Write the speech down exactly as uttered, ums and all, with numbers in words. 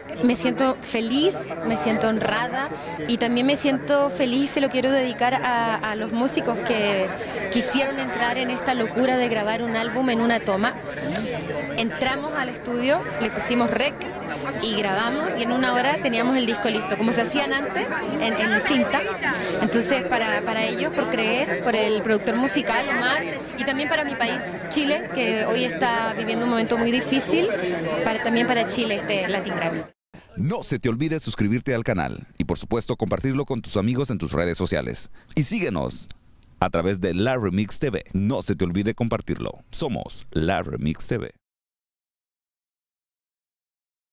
Me siento feliz, me siento honrada y también me siento feliz, se lo quiero dedicar a, a los músicos que quisieron entrar en esta locura de grabar un álbum en una toma. Entramos al estudio, le pusimos rec y grabamos y en una hora teníamos el disco listo, como se hacían antes en, en cinta. Entonces para, para ellos, por creer, por el productor musical Omar y también para mi país, Chile, que hoy está viviendo un momento muy difícil, para, también para Chile este Latin Grammy. No se te olvide suscribirte al canal y por supuesto compartirlo con tus amigos en tus redes sociales. Y síguenos a través de La Remix T V. No se te olvide compartirlo. Somos La Remix T V.